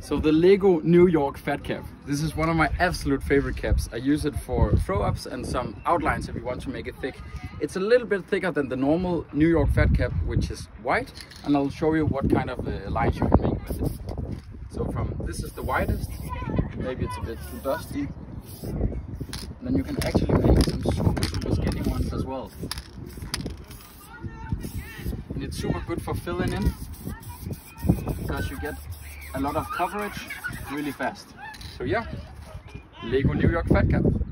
So the Lego New York Fat Cap. This is one of my absolute favorite caps. I use it for throw-ups and some outlines if you want to make it thick. It's a little bit thicker than the normal New York Fat Cap, which is white, and I'll show you what kind of lines you can make with it. So this is the widest, maybe it's a bit too dusty. And then you can actually make some super skinny ones as well. And it's super good for filling in, because you get a lot of coverage really fast. So yeah, Lego New York Fat Cap.